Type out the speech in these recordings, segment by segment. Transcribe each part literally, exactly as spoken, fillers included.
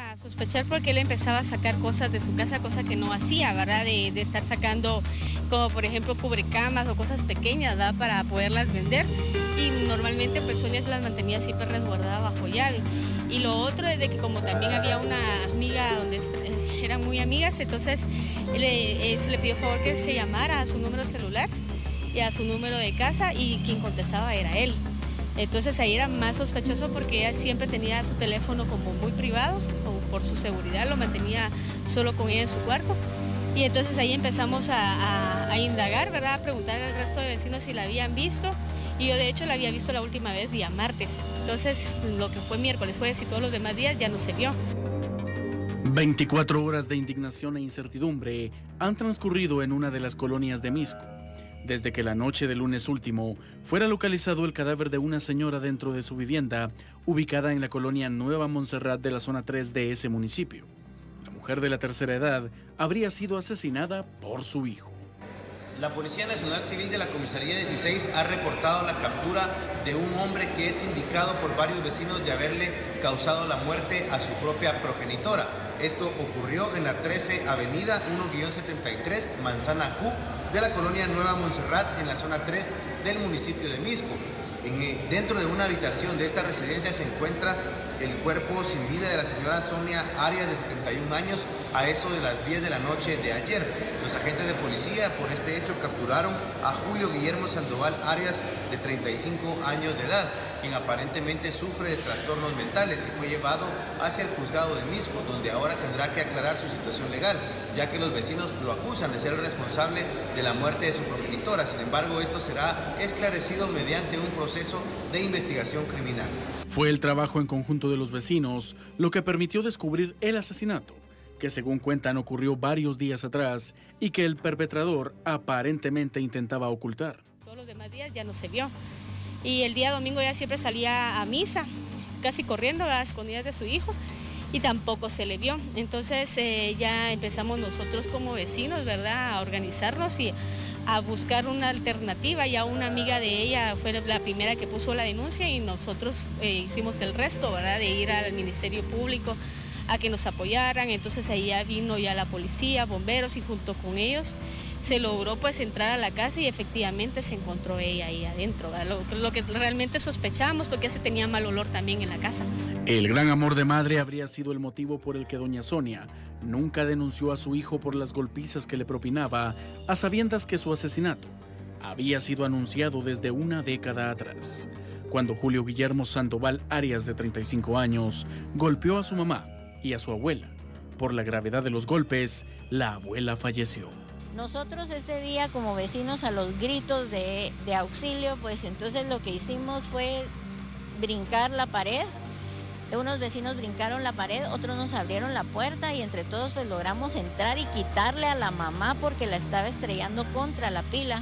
a sospechar porque él empezaba a sacar cosas de su casa, cosa que no hacía, ¿verdad? De, de estar sacando, como por ejemplo, cubrecamas o cosas pequeñas, ¿verdad? Para poderlas vender. Y normalmente pues Sonia se las mantenía siempre resguardadas bajo llave. Y lo otro es de que como también había una amiga donde eran muy amigas, entonces le, eh, se le pidió favor que se llamara a su número celular y a su número de casa, y quien contestaba era él. Entonces ahí era más sospechoso porque ella siempre tenía su teléfono como muy privado, como por su seguridad, lo mantenía solo con ella en su cuarto. Y entonces ahí empezamos a, a, a indagar, ¿verdad? A preguntar al resto de vecinos si la habían visto. Y yo de hecho la había visto la última vez día martes. Entonces lo que fue miércoles, jueves y todos los demás días ya no se vio. veinticuatro horas de indignación e incertidumbre han transcurrido en una de las colonias de Misco, desde que la noche del lunes último fuera localizado el cadáver de una señora dentro de su vivienda, ubicada en la colonia Nueva Montserrat de la zona tres de ese municipio. La mujer de la tercera edad habría sido asesinada por su hijo. La Policía Nacional Civil de la Comisaría dieciséis ha reportado la captura de un hombre que es indicado por varios vecinos de haberle causado la muerte a su propia progenitora. Esto ocurrió en la trece Avenida uno guión setenta y tres, Manzana Q, de la colonia Nueva Montserrat, en la zona tres del municipio de Misco. En, eh, dentro de una habitación de esta residencia se encuentra el cuerpo sin vida de la señora Sonia Arias, de setenta y un años, a eso de las diez de la noche de ayer. Los agentes de policía por este hecho capturaron a Julio Guillermo Sandoval Arias, de treinta y cinco años de edad, quien aparentemente sufre de trastornos mentales, y fue llevado hacia el juzgado de Misco, donde ahora tendrá que aclarar su situación legal, ya que los vecinos lo acusan de ser el responsable de la muerte de su progenitora. Sin embargo, esto será esclarecido mediante un proceso de investigación criminal. Fue el trabajo en conjunto de los vecinos lo que permitió descubrir el asesinato, que según cuentan ocurrió varios días atrás y que el perpetrador aparentemente intentaba ocultar. Todos los demás días ya no se vio. Y el día domingo ya siempre salía a misa, casi corriendo a escondidas de su hijo, y tampoco se le vio. Entonces eh, ya empezamos nosotros como vecinos, ¿verdad?, a organizarnos y a buscar una alternativa. Ya una amiga de ella fue la primera que puso la denuncia y nosotros eh, hicimos el resto, ¿verdad?, de ir al Ministerio Público a que nos apoyaran. Entonces ahí ya vino ya la policía, bomberos, y junto con ellos se logró pues entrar a la casa y efectivamente se encontró ella ahí adentro, lo, lo que realmente sospechábamos, porque se tenía mal olor también en la casa. El gran amor de madre habría sido el motivo por el que doña Sonia nunca denunció a su hijo por las golpizas que le propinaba, a sabiendas que su asesinato había sido anunciado desde una década atrás, cuando Julio Guillermo Sandoval Arias, de treinta y cinco años, golpeó a su mamá y a su abuela. Por la gravedad de los golpes, la abuela falleció. Nosotros ese día, como vecinos, a los gritos de, de auxilio, pues entonces lo que hicimos fue brincar la pared. Unos vecinos brincaron la pared, otros nos abrieron la puerta, y entre todos pues logramos entrar y quitarle a la mamá porque la estaba estrellando contra la pila.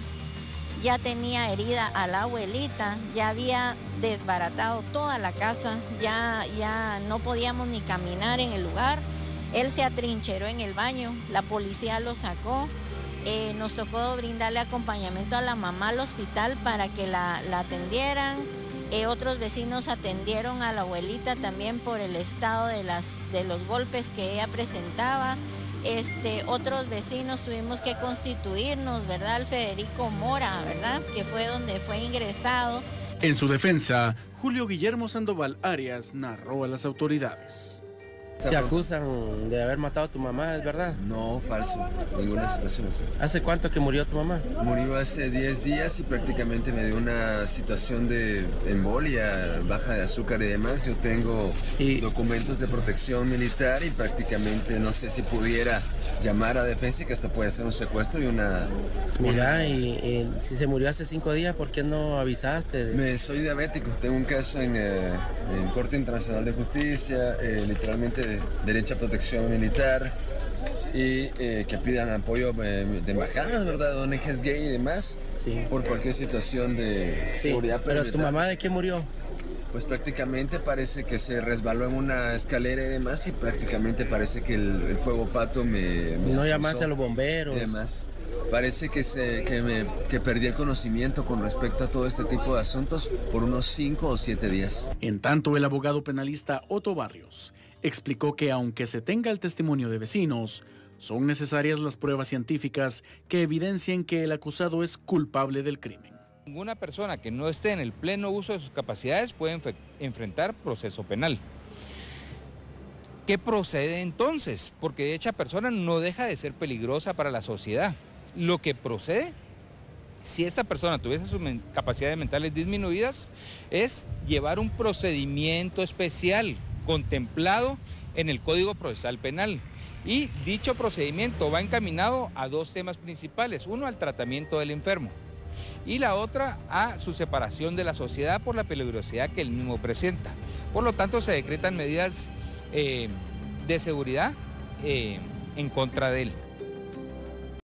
Ya tenía herida a la abuelita, ya había desbaratado toda la casa, ya, ya no podíamos ni caminar en el lugar. Él se atrincheró en el baño, la policía lo sacó. Eh, nos tocó brindarle acompañamiento a la mamá al hospital para que la, la atendieran. Eh, otros vecinos atendieron a la abuelita también por el estado de, las, de los golpes que ella presentaba. Este, otros vecinos tuvimos que constituirnos, ¿verdad? El Federico Mora, ¿verdad?, que fue donde fue ingresado. En su defensa, Julio Guillermo Sandoval Arias narró a las autoridades. Te acusan de haber matado a tu mamá, ¿es verdad? No, falso, ninguna situación así. ¿Hace cuánto que murió tu mamá? Murió hace diez días y prácticamente me dio una situación de embolia, baja de azúcar y demás. Yo tengo ¿Y? documentos de protección militar y prácticamente no sé si pudiera llamar a defensa, y que esto puede ser un secuestro y una... Mira, una... Y, y si se murió hace cinco días, ¿por qué no avisaste? Me, soy diabético, tengo un caso en, eh, en Corte Internacional de Justicia, eh, literalmente de derecho a protección militar, y eh, que pidan apoyo eh, de embajadas, ¿verdad?, de O N Ges gay y demás, sí, por cualquier situación de sí, seguridad. Pero militar. ¿Tu mamá de qué murió? Pues prácticamente parece que se resbaló en una escalera y demás, y prácticamente parece que el, el fuego fato me... me ¿No llamaste a los bomberos? Y demás. Parece que, se, que, me, que perdí el conocimiento con respecto a todo este tipo de asuntos por unos cinco o siete días. En tanto, el abogado penalista Otto Barrios explicó que aunque se tenga el testimonio de vecinos, son necesarias las pruebas científicas que evidencien que el acusado es culpable del crimen. Ninguna persona que no esté en el pleno uso de sus capacidades puede enfrentar proceso penal. ¿Qué procede entonces? Porque dicha persona no deja de ser peligrosa para la sociedad. Lo que procede, si esta persona tuviese sus capacidades mentales disminuidas, es llevar un procedimiento especial contemplado en el Código Procesal Penal. Y dicho procedimiento va encaminado a dos temas principales, uno al tratamiento del enfermo y la otra a su separación de la sociedad por la peligrosidad que él mismo presenta. Por lo tanto, se decretan medidas eh, de seguridad eh, en contra de él.